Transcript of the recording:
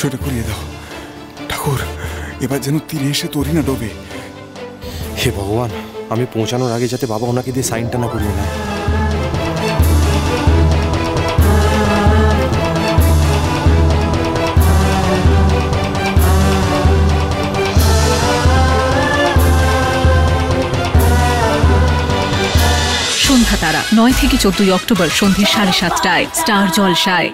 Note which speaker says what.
Speaker 1: অবশ্যই করিয়ে দাও ঠাকুর, এবার যেন তীরে এসে তোরই না ডোবে।
Speaker 2: হে ভগবান, আমি পৌঁছানোর আগে যাতে বাবা ওনাকে দিয়ে সাইনটা না করিয়ে নেয়।
Speaker 3: সন্ধ্যা তারা 9 থেকে 14 অক্টোবর সন্ধ্যে 7:30টায় স্টার জলসায়।